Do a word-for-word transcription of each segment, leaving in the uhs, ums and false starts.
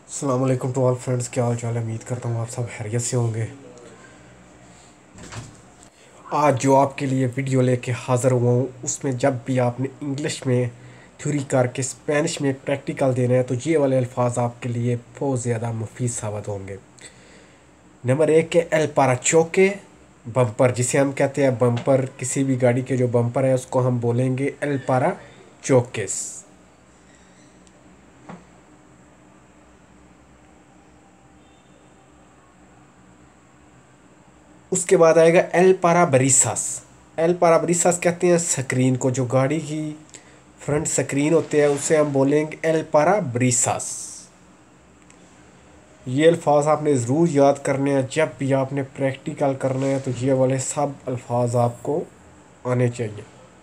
अस्सलाम वालेकुम to all friends, क्या हाल चाल है। उम्मीद करता हूँ आप सब खैरियत से होंगे। आज जो आपके लिए वीडियो लेके हाज़िर हुआ हूँ उसमें जब भी आपने इंग्लिश में थ्योरी करके स्पेनिश में प्रैक्टिकल देना है तो ये वाले अल्फाज आपके लिए बहुत ज़्यादा मुफीद साबित होंगे। नंबर एक है एल पाराचोके, बम्पर, जिसे हम कहते हैं बम्पर। किसी भी गाड़ी के जो बम्पर है उसको हम बोलेंगे एल पाराचोकेस। उसके बाद आएगा एल पाराब्रिसास। एल पाराब्रिसास कहते हैं स्क्रीन को, जो गाड़ी की फ्रंट स्क्रीन होते हैं उसे हम बोलेंगे एल पाराब्रिसास। ये अल्फाज आपने ज़रूर याद करने हैं। जब भी आपने प्रैक्टिकल करना है तो ये वाले सब अल्फाज आपको आने चाहिए।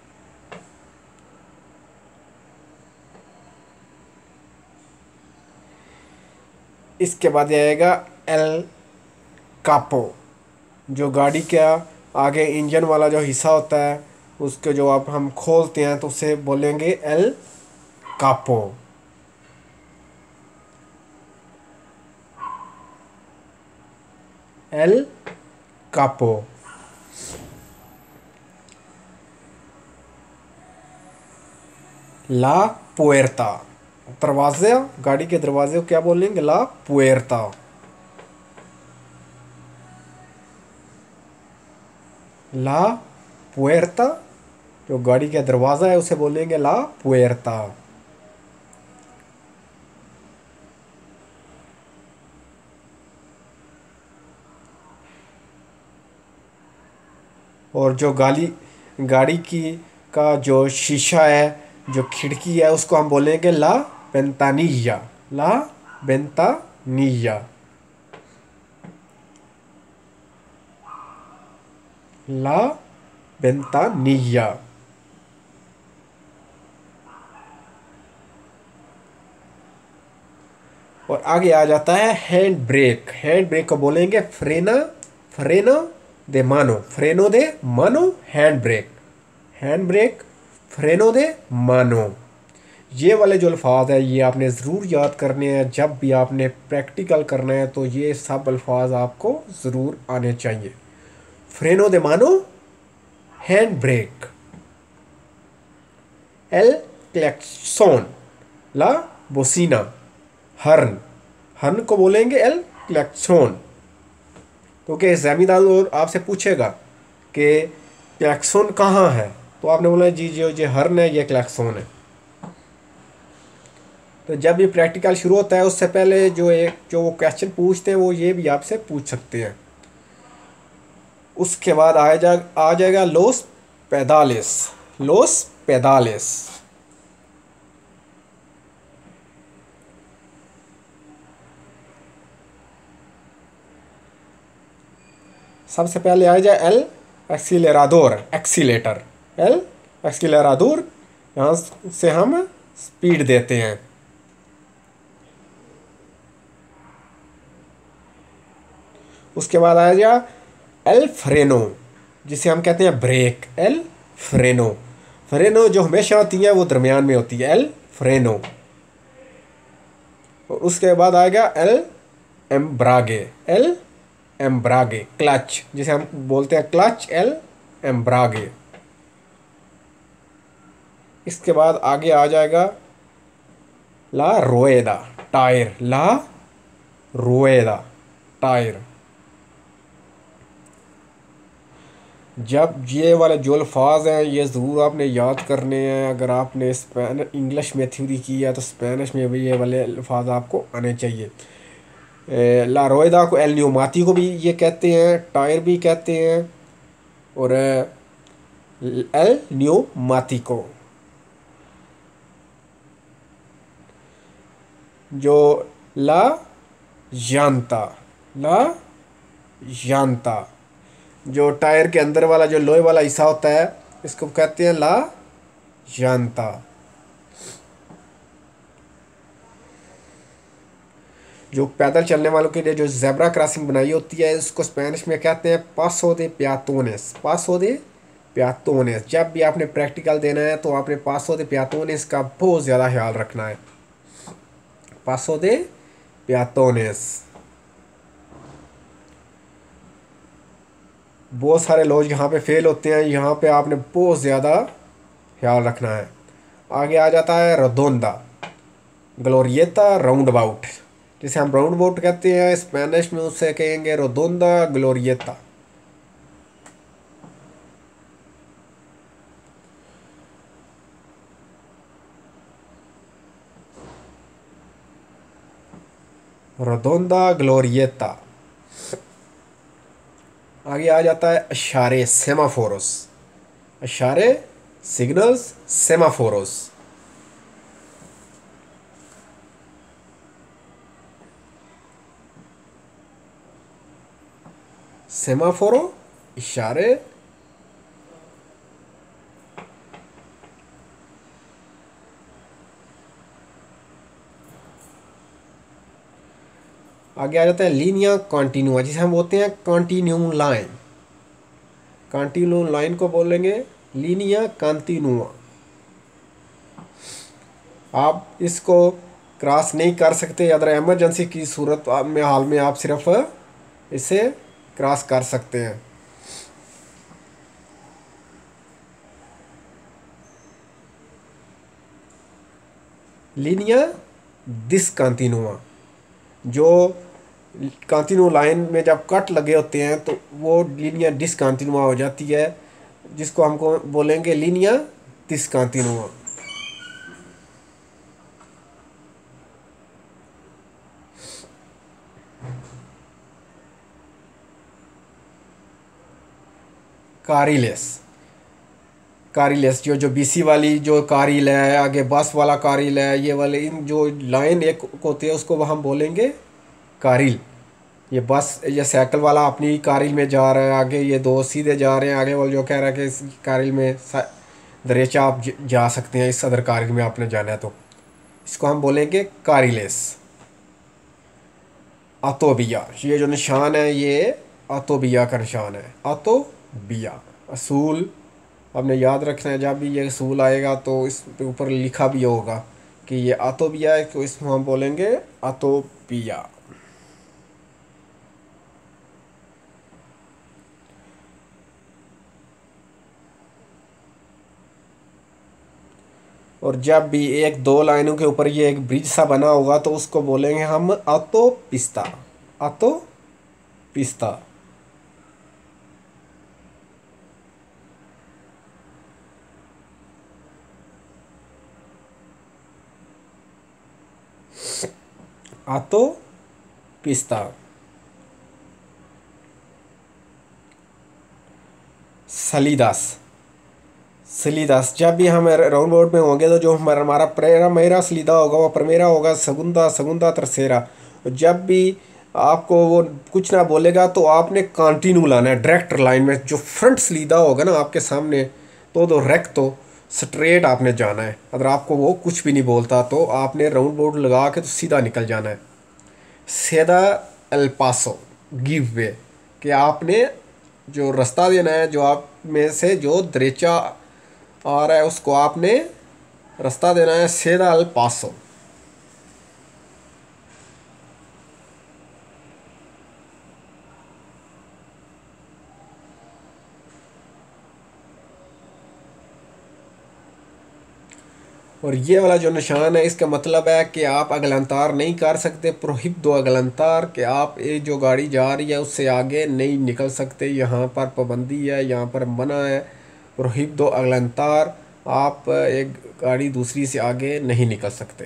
इसके बाद आएगा एल कापो, जो गाड़ी का आगे इंजन वाला जो हिस्सा होता है उसके जो आप हम खोलते हैं तो उसे बोलेंगे एल कापो। एल कापो। ला पुएर्ता, दरवाज़ा, गाड़ी के दरवाजे को क्या बोलेंगे? ला पुएर्ता। ला पुएर्ता, जो गाड़ी का दरवाज़ा है उसे बोलेंगे ला पुएर्ता। और जो गाड़ी गाड़ी की का जो शीशा है, जो खिड़की है, उसको हम बोलेंगे ला वेंतानिया। ला वेंतानिया। ला वेंतानिया। और आगे आ जाता है हैंड ब्रेक। हैंड ब्रेक को बोलेंगे फ्रेना, फ्रेनो दे मानो। फ्रेनो दे मानो, हैंड ब्रेक। हैंड ब्रेक, फ्रेनो दे मानो। ये वाले जो अल्फाज है ये आपने ज़रूर याद करने हैं। जब भी आपने प्रैक्टिकल करना है तो ये सब अल्फाज आपको ज़रूर आने चाहिए। फ्रेनो दे मानो, हैंड ब्रेक। एल क्लैक्सोन, ला बोसीना, हर्न। हर्न को बोलेंगे एल क्लैक्सोन। तो क्या एग्जामिनर और आपसे पूछेगा कि क्लैक्सोन कहाँ है तो आपने बोला जी जो ये हर्न है, ये क्लैक्सोन है। तो जब ये प्रैक्टिकल शुरू होता है उससे पहले जो एक जो वो क्वेश्चन पूछते हैं वो ये भी आपसे पूछ सकते हैं। उसके बाद आ जा आ जाएगा लोस पैदालिस। लोस पैदालिस। सबसे पहले आ जाए एल एक्सीलरादोर, एक्सीलेटर। एल एक्सीलरादोर, यहाँ से हम स्पीड देते हैं। उसके बाद आ जाए एल फ्रेनो, जिसे हम कहते हैं ब्रेक। एल फ्रेनो। फ्रेनो जो हमेशा होती है वो दरमियान में होती है, एल फ्रेनो। और उसके बाद आएगा एल एम्ब्रागे। एल एम्ब्रागे, क्लच, जिसे हम बोलते हैं क्लच। एल एम्ब्रागे। इसके बाद आगे आ जाएगा ला रोएदा, टायर। ला रोएदा, टायर। जब ये वाले जो अल्फाज हैं ये ज़रूर आपने याद करने हैं। अगर आपने स्पेन इंग्लिश में थ्योरी की है तो स्पेनिश में भी ये वाले अल्फाज आपको आने चाहिए। ए, ला रोएदा को एल न्यूमाती को भी ये कहते हैं, टायर भी कहते हैं, और एल न्यूमाती को। जो ला जानता, ला जानता, जो टायर के अंदर वाला जो लोहे वाला हिस्सा होता है इसको कहते हैं ला जानता। जो पैदल चलने वालों के लिए जो जेब्रा क्रॉसिंग बनाई होती है इसको स्पेनिश में कहते हैं पासो दे प्यातोनेस। पासो दे प्यातोनेस। जब भी आपने प्रैक्टिकल देना है तो आपने पासो दे प्यातोनेस का बहुत ज़्यादा ख्याल रखना है। पासो दे प्यातोनेस। बहुत सारे लोग यहाँ पे फेल होते हैं, यहाँ पे आपने बहुत ज़्यादा ख्याल रखना है। आगे आ जाता है रोडोंडा, ग्लोरिएता, राउंड अबाउट, जिसे हम राउंड अबाउट कहते हैं स्पेनिश में, उससे कहेंगे रोडोंडा, ग्लोरिएता। रोडोंडा, ग्लोरिएता। आगे आ जाता है इशारे, सेमाफोरोस, इशारे, सिग्नल्स, सेमाफोरोस। सेमाफोरो, इशारे, आगे आ जाता है लीनिया कॉन्टिन्यूआ, जिसे हम बोलते हैं कॉन्टिन्यू लाइन। कॉन्टिन्यू लाइन को बोलेंगे लीनिया कॉन्टिन्यूआ। आप इसको क्रॉस नहीं कर सकते, अगर इमरजेंसी की सूरत में हाल में आप सिर्फ इसे क्रॉस कर सकते हैं। लीनिया डिसकंटिन्यूआ, जो कंटिन्यू लाइन में जब कट लगे होते हैं तो वो लीनिया डिसकंटिन्यूआ हो जाती है, जिसको हमको बोलेंगे लीनिया डिसकंटिन्यूआ। कारिलेस, कारिलेस जो जो बीसी वाली जो कारिल है, आगे बस वाला कारिल है, ये वाले इन जो लाइन एक होती है उसको हम बोलेंगे कारिल। ये बस ये साइकिल वाला अपनी कारिल में जा रहा है, आगे ये दो सीधे जा रहे हैं, आगे वाले जो कह रहा है कि इस कारिल में दरेचा आप जा सकते हैं, इस अदर कारिल में आपने जाना है, तो इसको हम बोलेंगे कारिलेस। अतोबिया, ये जो निशान है ये अतोबिया का निशान है, अतोबिया। असूल आपने याद रखना है, जब भी ये असूल आएगा तो इस ऊपर लिखा भी होगा कि ये अतोबिया है, तो इसको हम बोलेंगे अतोबिया। और जब भी एक दो लाइनों के ऊपर ये एक ब्रिज सा बना होगा तो उसको बोलेंगे हम अतोपिस्ता, अतोपिस्ता। अतोपिस्ता। सलीदास, सलीदास, जब भी हम राउंड बोर्ड में होंगे तो जो हमारा हमारा प्रेरा मेरा सलीदा होगा वो प्रमेरा होगा, सगुंदा, सगुंदा तरसेरा। जब भी आपको वो कुछ ना बोलेगा तो आपने कंटिन्यू लाना है डायरेक्ट लाइन में, जो फ्रंट सलीदा होगा ना आपके सामने तो दो रेक तो स्ट्रेट आपने जाना है। अगर आपको वो कुछ भी नहीं बोलता तो आपने राउंड बोर्ड लगा के तो सीधा निकल जाना है। सीधा एल पासो, गिव वे, कि आपने जो रास्ता देना है, जो आप में से जो दरेचा आ रहा है उसको आपने रास्ता देना है, सीधा एल पासो। और ये वाला जो निशान है इसका मतलब है कि आप अगलंतार नहीं कर सकते, प्रोहिब दो अगलंतार, कि आप ये जो गाड़ी जा रही है उससे आगे नहीं निकल सकते, यहाँ पर पाबंदी है, यहाँ पर मना है, प्रोहिब दो अगलंतार, आप एक गाड़ी दूसरी से आगे नहीं निकल सकते।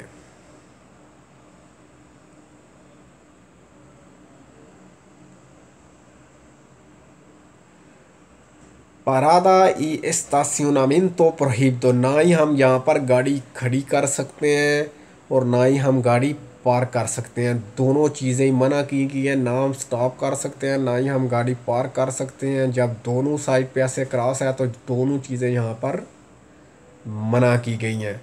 पारादा y estacionamiento prohibido, ना ही हम यहाँ पर गाड़ी खड़ी कर सकते हैं और ना ही हम गाड़ी पार्क कर सकते हैं, दोनों चीज़ें ही मना की गई है। ना हम स्टॉप कर सकते हैं, ना ही हम गाड़ी पार्क कर सकते हैं। जब दोनों साइड पे ऐसे क्रॉस है तो दोनों चीज़ें यहाँ पर मना की गई हैं।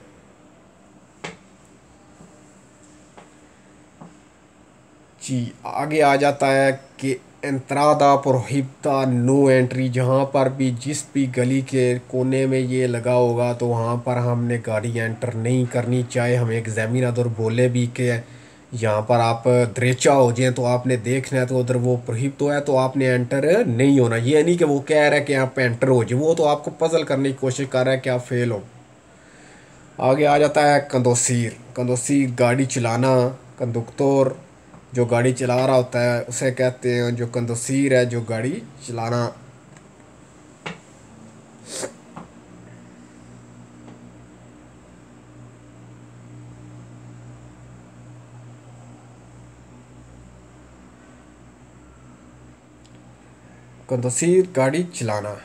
जी आगे आ जाता है कि एंत्रादा प्रोहिबिदा, नो एंट्री, जहाँ पर भी जिस भी गली के कोने में ये लगा होगा तो वहाँ पर हमने गाड़ी एंटर नहीं करनी, चाहे हमें एग्जामिनर बोले भी कि यहाँ पर आप द्रेचा हो जाए तो आपने देखना है, तो उधर वो प्रोहिबिट तो है, तो आपने एंटर नहीं होना। ये नहीं कि वो कह रहा है कि आप एंटर हो जाए, वो तो आपको पजल करने की कोशिश कर रहा है कि आप फेल हो। आगे आ जाता है कंदोसीर। कंदोसीर गाड़ी चलाना। कंडक्टर जो गाड़ी चला रहा होता है उसे कहते हैं जो कंदोसीर है, जो गाड़ी चलाना। कंदोसीर गाड़ी चलाना।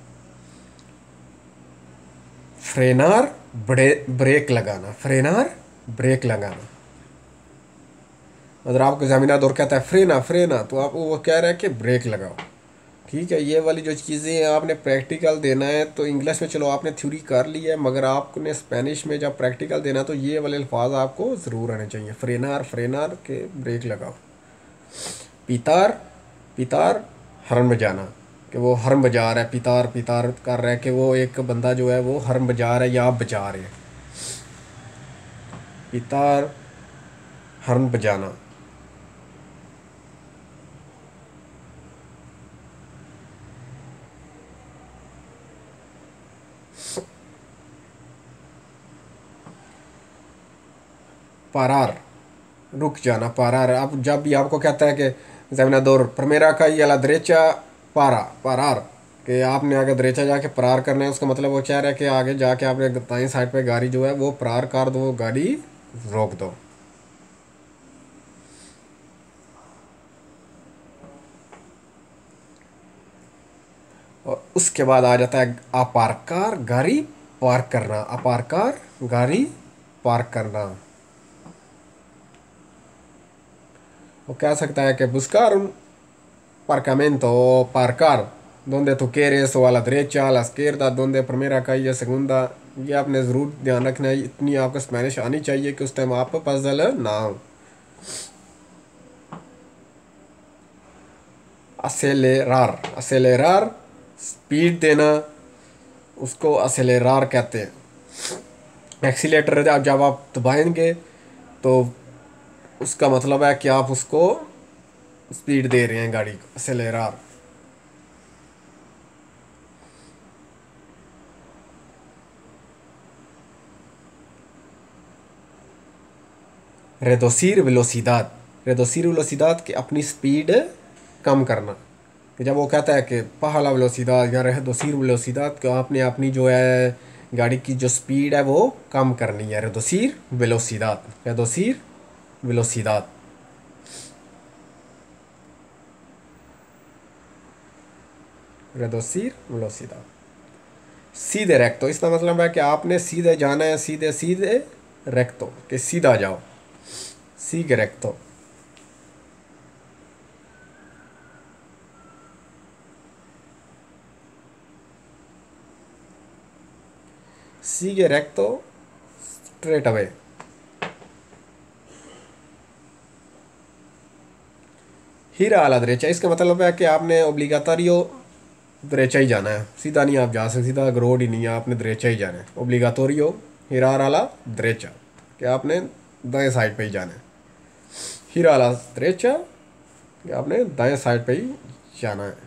फ्रेनार ब्रे ब्रेक लगाना। फ्रेनार ब्रेक लगाना। अगर आपको एग्जामिनर दौर कहता है फ्रेना फ्रेना, तो आप वो कह रहा है कि ब्रेक लगाओ। ठीक है, ये वाली जो चीज़ें आपने प्रैक्टिकल देना है, तो इंग्लिश में चलो आपने थ्योरी कर ली है, मगर आपने स्पेनिश में जब प्रैक्टिकल देना तो ये वाले अल्फाज आपको ज़रूर आने चाहिए। फ्रेनार फ्रेनार के ब्रेक लगाओ। पितार पितार हॉर्न बजाना, कि वो हॉर्न बजा रहा है। पितार पितार कर रहा है कि वो एक बंदा जो है वो हॉर्न बजा रहा है या आप बजा रहे हैं। पितार हॉर्न बजाना। पारार रुक जाना। पारार, आप जब भी आपको कहता है कि एग्जामिनर प्रमेरा का ये अला दरेचा पारा पारार, कि आपने आगे दरेचा जाके परार करना है, उसका मतलब वो कह रहा है कि आगे जाके आपने दाएं साइड पे गाड़ी जो है वो परार कर दो, गाड़ी रोक दो। और उसके बाद आ जाता है अपारकार, गाड़ी पार्क करना। अपारकार गाड़ी पार्क करना। वो कह सकता है कि buscar un aparcamiento o parcar donde tú quieres, o a la derecha, a la izquierda, donde primera calle, segunda। ये आपने ज़रूर ध्यान रखना है, इतनी आपको स्पेनिश आनी चाहिए कि उस टाइम आप पजल ना हो। असेलेरार, असेलेरार स्पीड देना, उसको असेलेरार कहते हैं। एक्सीलेटर जब आप दबाएंगे तो उसका मतलब है कि आप उसको स्पीड दे रहे हैं गाड़ी को, असेलेरार। रेडोसीर वेलोसिदाद, रेडोसीर वेलोसिदाद कि अपनी स्पीड कम करना। कि जब वो कहता है कि पहला वेलोसिदाद या रेडोसीर वेलोसिदाद, कि आपने अपनी जो है गाड़ी की जो स्पीड है वो कम करनी है। रेडोसीर वेलोसिदाद, रेडोसीर वेलोसिदाद। रेडोसीर वेलोसिदाद। सीधे रेक्टो, इसका मतलब है कि आपने सीधे जाना है, सीधे सीधे रेक्टो, कि सीधा जाओ, सीधे रेक्टो। sigue recto straight away। हीरा आला दरेचा, इसका मतलब है कि आपने ओब्लिगाटोरियो दरेचा ही जाना है, सीधा नहीं आप जा सकते, सीधा रोड ही नहीं है, आपने दरेचा ही जाना है। ओब्लिगाटोरियो हीरा आला दरेचा, कि आपने दाएं साइड पे ही जाना है। हीरा आला दरेचा, कि आपने दाएं साइड पे ही जाना है।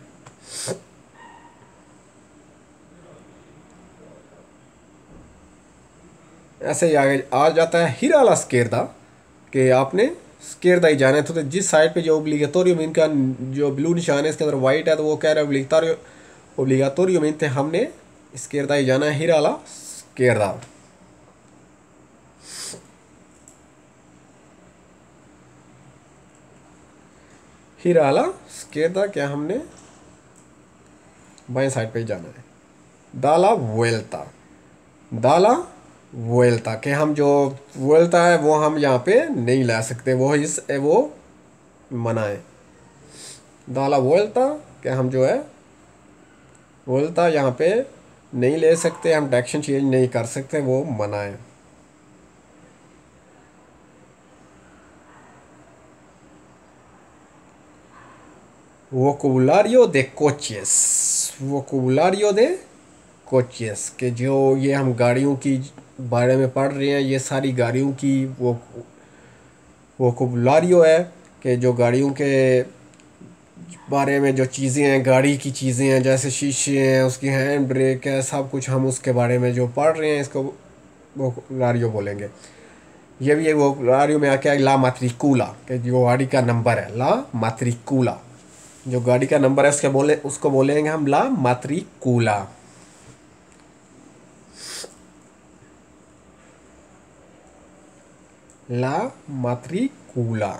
ऐसे ही आगे आ जाता है हीरा आला स्केरदा, कि आपने स्केरदा ही जाना है। तो, तो जिस साइड पे जो ओब्लिगाटोरियो इनका जो ब्लू निशान है इसके अंदर वाइट है, तो वो कह रहा है ओब्लिगाटोरियो ओब्लिगाटोरियो मीन थे हमने स्केरदा ही जाना है, हीरा आला स्केरदा। हीरा आला स्केरदा, क्या हमने बाएं साइड पे ही जाना है। दाला वुएल्टा, दाला वुएल्टा, कि हम जो वुएल्टा है वो हम यहाँ पे नहीं ला सकते, वो इस वो मना है। दाला वुएल्टा, कि हम जो है वुएल्टा यहाँ पे नहीं ले सकते, हम डायरेक्शन चेंज नहीं कर सकते, वो मना है। वोकुबुलारियो दे कोचेस, वोकुबुलारियो दे कोचेस, के जो ये हम गाड़ियों की बारे में पढ़ रहे हैं, ये सारी गाड़ियों की वो वोकैबुलारियो है कि जो गाड़ियों के बारे में जो चीज़ें हैं, गाड़ी की चीज़ें हैं, जैसे शीशे हैं, उसकी हैंड ब्रेक है, सब कुछ हम उसके बारे में जो पढ़ रहे हैं इसको वोकैबुलारियो बोलेंगे। ये भी एक वोकैबुलारियो में आके ला मात्रिकुला, कि जो गाड़ी का नंबर है, ला मात्रिकुला, जो गाड़ी का नंबर है उसके बोले उसको बोलेंगे हम ला मात्रिकुला। ला मात्रिकुला।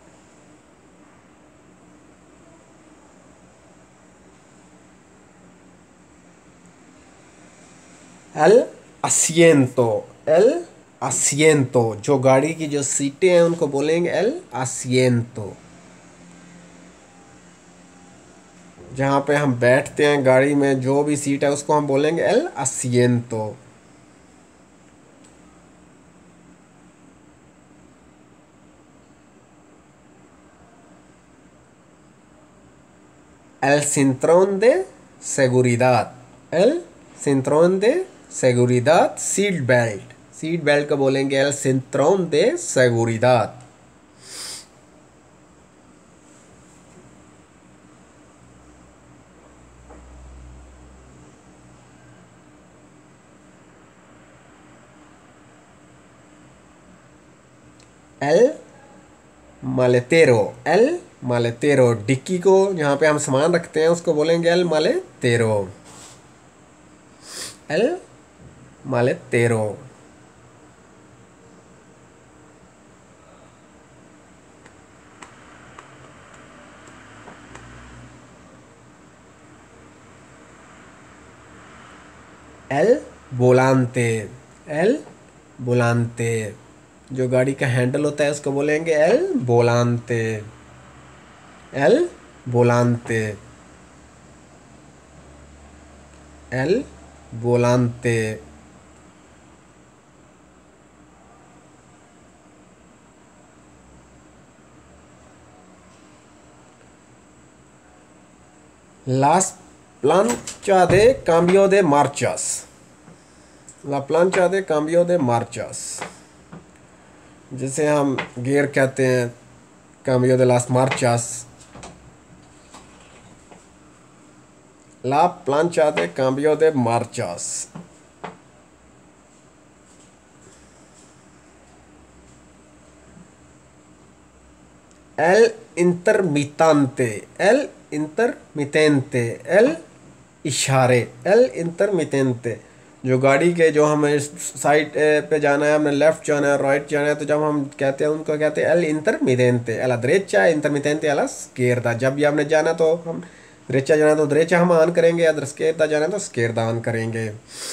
एल asiento, एल asiento, जो गाड़ी की जो सीटें हैं उनको बोलेंगे एल asiento। जहाँ पे हम बैठते हैं गाड़ी में, जो भी सीट है उसको हम बोलेंगे एल asiento। El cinturón de seguridad, el cinturón de seguridad, seat belt, seat belt को बोलेंगे el cinturón de seguridad। el maletero, el maletero, dickey को जहाँ पे हम सामान रखते हैं उसको बोलेंगे el maletero, el maletero। el volante, el volante, जो गाड़ी का हैंडल होता है उसको बोलेंगे el volante, el volante, el volante। Las plancha de cambio de marchas, la plancha de cambio de marchas, जिसे हम गियर कहते हैं, cambio de las marchas, la plancha de cambio de marchas। el intermitente, el intermitente, el इशारे, el intermitente, जो गाड़ी के जो हमें साइड पे जाना है, हमने लेफ्ट जाना है, राइट जाना है, तो जब हम कहते हैं उनको कहते हैं el intermitente, a la derecha, intermitente a la izquierda। जब भी हमने जाना तो हम derecha जाना है तो derecha हम ऑन करेंगे, या izquierda जाना है तो izquierda ऑन करेंगे।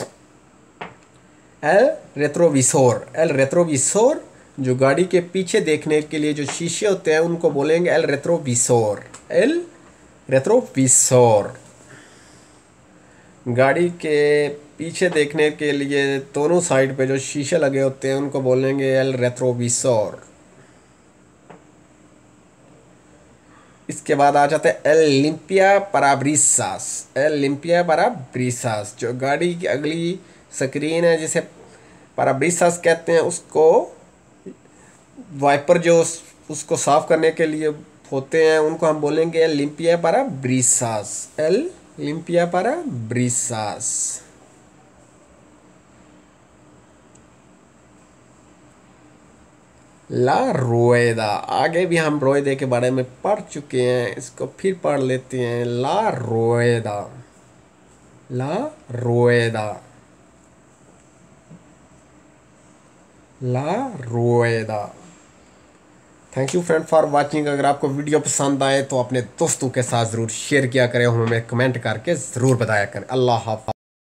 el retrovisor, el retrovisor, जो गाड़ी के पीछे देखने के लिए जो शीशे होते हैं उनको बोलेंगे el retrovisor, el retrovisor। गाड़ी के पीछे देखने के लिए दोनों साइड पे जो शीशे लगे होते हैं उनको बोलेंगे el retrovisor। इसके बाद आ जाते हैं el limpia parabrisas, el limpia parabrisas, जो गाड़ी की अगली स्क्रीन है जिसे parabrisas कहते हैं, उसको वाइपर जो उसको साफ करने के लिए होते हैं उनको हम बोलेंगे el limpia parabrisas, el limpia parabrisas। ला रुएदा, आगे भी हम रुएदे के बारे में पढ़ चुके हैं, इसको फिर पढ़ लेते हैं। ला रुएदा, ला रुएदा, ला रुएदा। Thank you friend for watching. अगर आपको वीडियो पसंद आए तो अपने दोस्तों के साथ ज़रूर शेयर किया करें, हमें कमेंट करके ज़रूर बताया करें। अल्लाह हाफ़िज़।